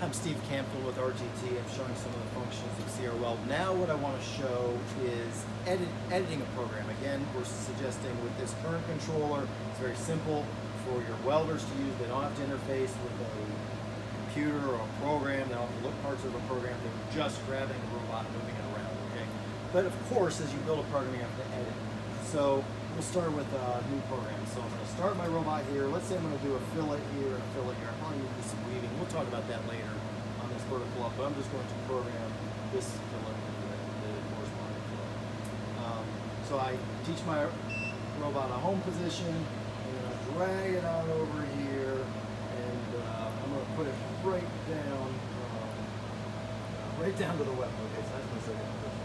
I'm Steve Campbell with RGT. I'm showing some of the functions of CRWeld. Now what I want to show is editing a program. Again, we're suggesting with this current controller, it's very simple for your welders to use. They don't have to interface with a computer or a program. They don't have to look parts of a program. They're just grabbing the robot and moving it around, okay? But of course, as you build a program, you have to edit. So we'll start with a new program. So I'm going to start my robot here. Let's say I'm going to do a fillet here and a fillet here. I'll probably do some weaving. We'll talk about that later on this vertical up, but I'm just going to program this fillet, the corresponding fillet. So I teach my robot a home position, and then I drag it out over here, and I'm going to put it right down to the web. Okay, so that's my second position.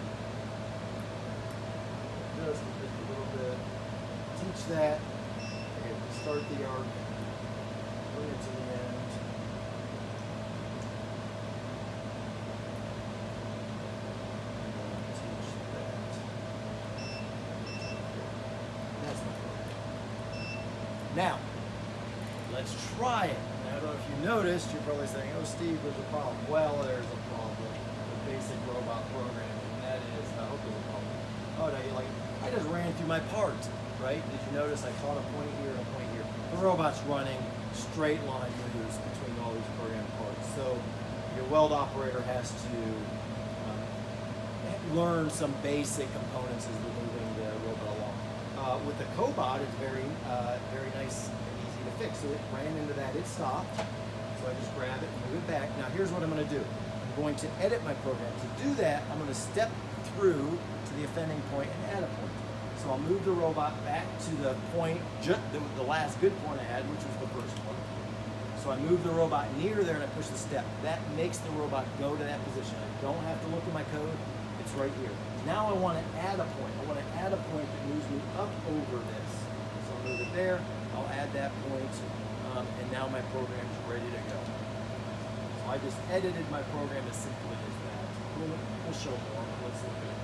Just a little bit. Teach that. Okay, start the arc, bring it to the end. Teach that. That's my program. Now, let's try it. Now, I don't know if you noticed, you're probably saying, oh Steve, there's a problem. Well, there's a problem with basic robot programming, and that is, I hope there's a problem. Oh, no, you're like, I just ran through my part, right? Did you notice I caught a point here and a point here? The robot's running straight line moves between all these programmed parts. So your weld operator has to learn some basic components as we're moving the robot along. With the cobot, it's very nice and easy to fix. So it ran into that, it stopped. So I just grab it and move it back. Now here's what I'm going to do. I'm going to edit my program. To do that, I'm going to step through to the offending point and add a point. So I'll move the robot back to the point, the last good point I had, which was the first point. So I move the robot near there and I push the step. That makes the robot go to that position. I don't have to look at my code, it's right here. Now I want to add a point. I want to add a point that moves me up over this. So I'll move it there, I'll add that point, and now my program is ready to go. So I just edited my program as simply as that. We'll show more. Let's look at it.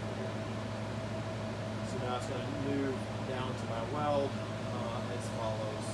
So now it's going to move down to my weld as follows.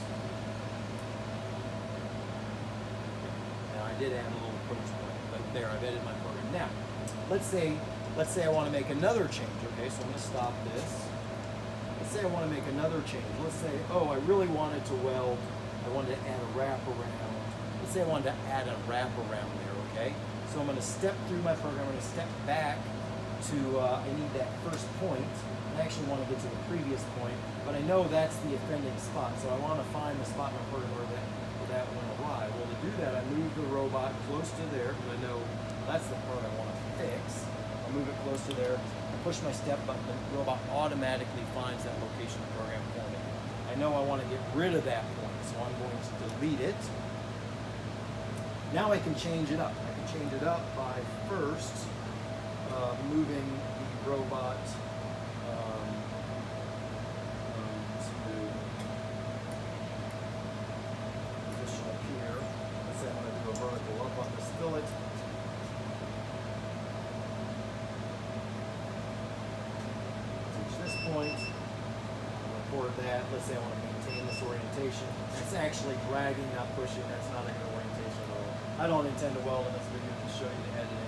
Now I did add a little approach point, but there I've edited my program. Now, let's say I want to make another change. Okay, so I'm going to stop this. Let's say I want to make another change. Let's say, oh, I really wanted to weld. I wanted to add a wraparound. Let's say I wanted to add a wraparound there. Okay, so I'm going to step through my program. I'm going to step back to I need that first point. I actually want to get to the previous point, but I know that's the offending spot, so I want to find the spot in my program where that went awry. Well, to do that, I move the robot close to there, because I know that's the part I want to fix. I move it close to there, I push my step button, the robot automatically finds that location of the program for me. I know I want to get rid of that point, so I'm going to delete it. Now I can change it up. I can change it up by first moving the robot position up here. Let's say I want to do a vertical up on this fillet. Teach this point. Record that. Let's say I want to maintain this orientation. That's actually dragging, not pushing. That's not a good orientation at all. I don't intend to weld in this video to show you the editing.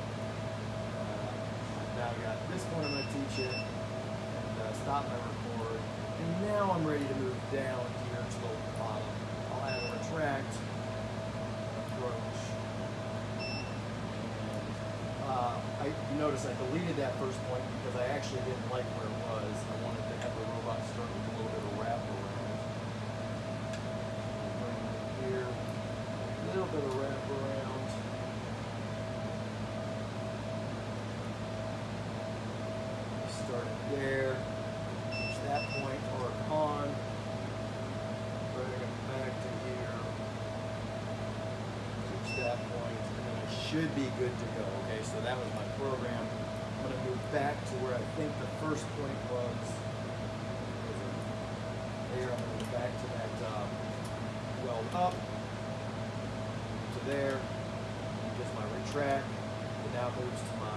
Now I got this point I'm going to teach it, and stop my record. And now I'm ready to move down here to the bottom. I'll add a retract, approach. You notice I deleted that first point because I actually didn't like where it was. I wanted to have the robot start with a little bit of wrap around. Bring it here, a little bit of wrap around. Start it there, reach that point, or on, bring it back to here, reach that point, and then I should be good to go. Okay, so that was my program. I'm going to move back to where I think the first point was. There, I'm going to go back to that weld up, to there, just my retract. It now moves to my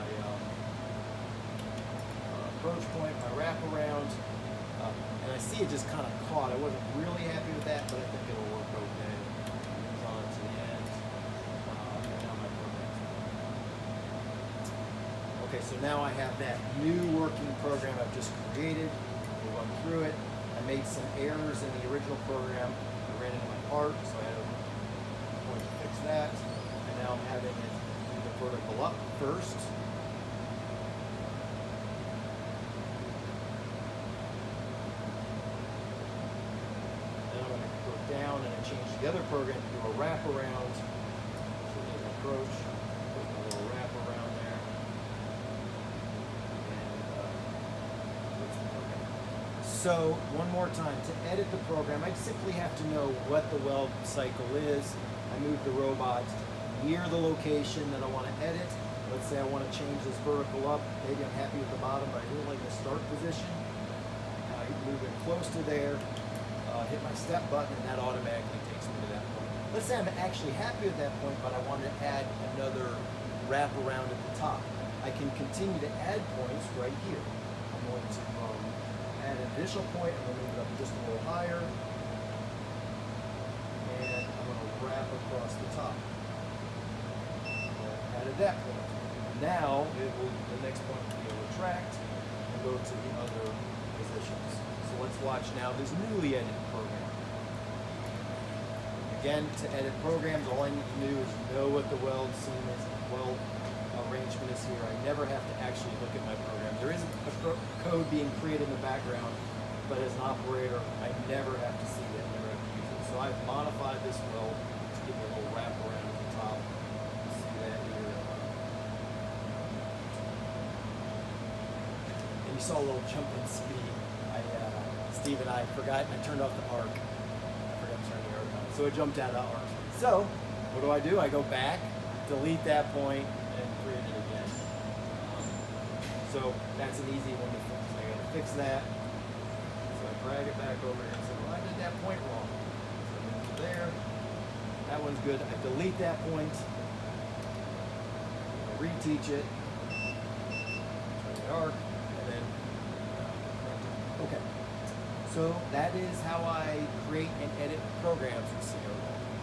approach point, my wraparound, and I see it just kind of caught. I wasn't really happy with that, but I think it'll work okay. It's on to the end. Okay, so now I have that new working program I've just created. We'll run through it. I made some errors in the original program. I ran into my part, so I had a point to fix that. And now I'm having it do the vertical up first. Then I'm going to go down and I change the other program to do a wraparound. So there's an approach. Put a little wraparound there. So, one more time, to edit the program, I simply have to know what the weld cycle is. I move the robot near the location that I want to edit. Let's say I want to change this vertical up. Maybe I'm happy with the bottom, but I really like the start position. I move it close to there, hit my step button, and that automatically takes me to that point. Let's say I'm actually happy with that point, but I want to add another wraparound at the top. I can continue to add points right here. I'm going to add an additional point. I'm going to move it up just a little higher. And I'm going to wrap across the top. Added that point. Now, the next point will be a retract and go to the other positions. So let's watch now this newly edited program. Again, to edit programs, all I need to do is know what the weld seam is, weld arrangement is here. I never have to actually look at my program. There is a code being created in the background, but as an operator, I never have to see that, never have to use it. So I've modified this weld to give me a little wrap around at the top. You see that here. And you saw a little jump in speed. Steve and I forgot, and I turned off the arc. I forgot to turn the arc on. So it jumped out of arc. So, what do? I go back, delete that point, and create it again. So that's an easy one to fix. I gotta fix that. So I drag it back over here and say, well, I did that point wrong. So I move it there. That one's good. I delete that point. I reteach it. Turn the arc, and then correct it. Okay. So that is how I create and edit programs in CRWeld.